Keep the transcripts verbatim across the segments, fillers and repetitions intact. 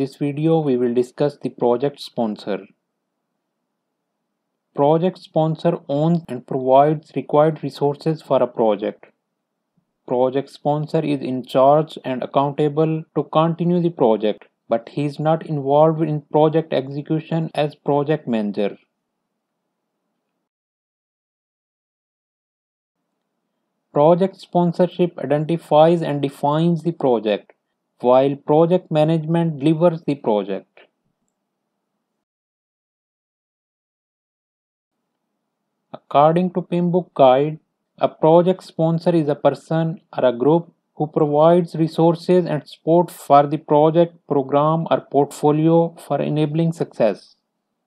this video, we will discuss the project sponsor. Project sponsor owns and provides required resources for a project. Project sponsor is in charge and accountable to continue the project, but he is not involved in project execution as project manager. Project sponsorship identifies and defines the project, while project management delivers the project. According to PMBOK Guide, a project sponsor is a person or a group who provides resources and support for the project, program, or portfolio for enabling success.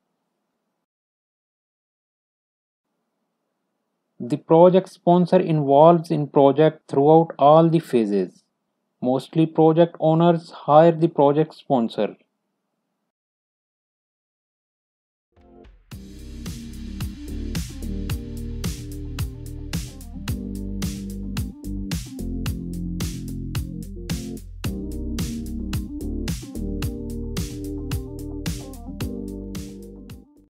The project sponsor involves in project throughout all the phases. Mostly project owners hire the project sponsor.